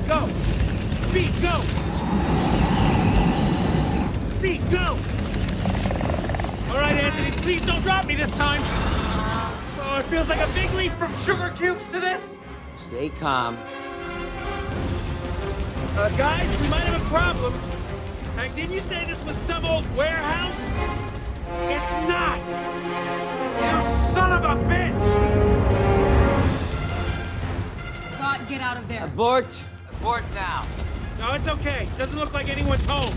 Go! B, go! C, go! All right, Anthony, please don't drop me this time. Oh, it feels like a big leap from sugar cubes to this. Stay calm. Guys, we might have a problem. Didn't you say this was some old warehouse? It's not! You son of a bitch! Scott, get out of there. Abort! Abort now. No, it's okay. Doesn't look like anyone's home.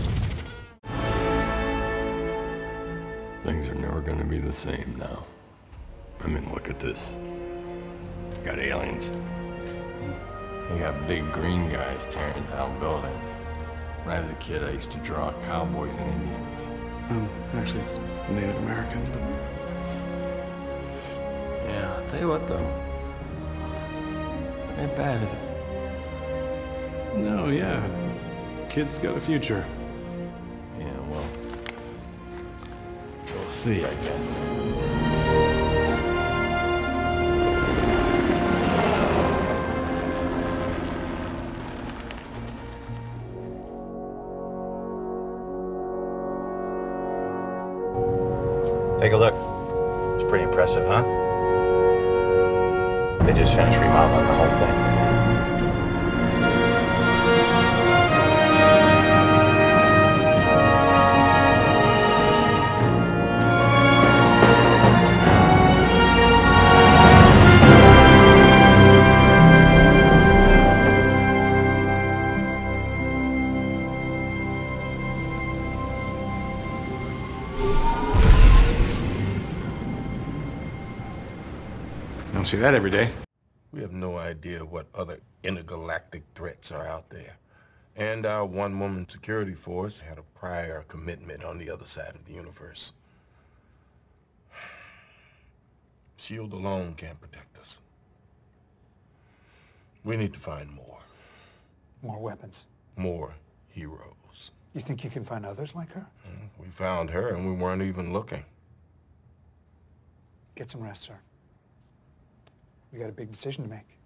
Things are never gonna be the same now. I mean, look at this. You got aliens. You got big green guys tearing down buildings. When I was a kid, I used to draw cowboys and Indians. Actually, it's Native American, but... Yeah, I'll tell you what, though. Ain't bad, is it? No, yeah. Kid's got a future. Yeah, well... we'll see, I guess. Take a look. It's pretty impressive, huh? They just finished remodeling the whole thing. Don't see that every day. We have no idea what other intergalactic threats are out there. And our one-woman security force had a prior commitment on the other side of the universe. SHIELD alone can't protect us. We need to find more. More weapons. More heroes. You think you can find others like her? We found her and we weren't even looking. Get some rest, sir. We got a big decision to make.